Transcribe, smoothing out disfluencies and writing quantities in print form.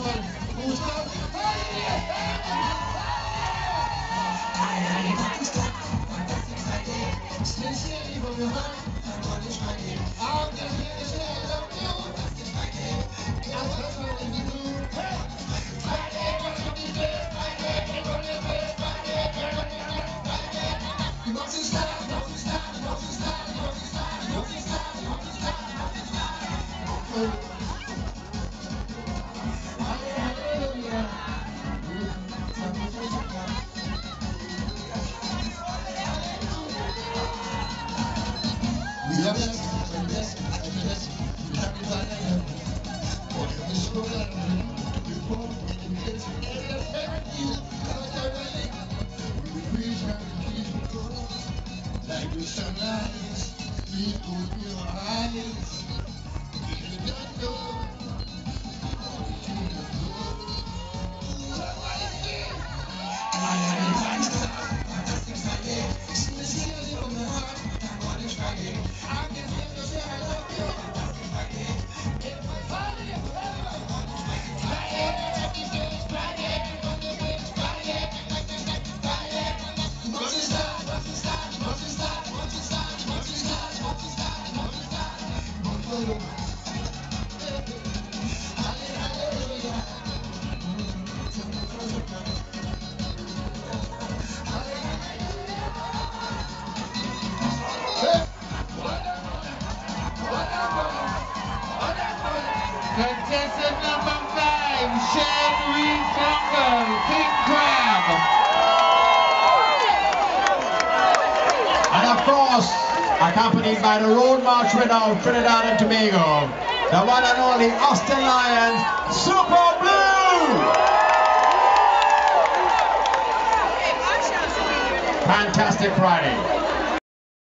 Like the sunrise, sleep with your eyes. If you don't know, contestant number 5, Shenry Fungal, King Crab. And of course, accompanied by the Road March winner of Trinidad and Tobago, the one and only Austin Lions, Super Blue! Fantastic Friday.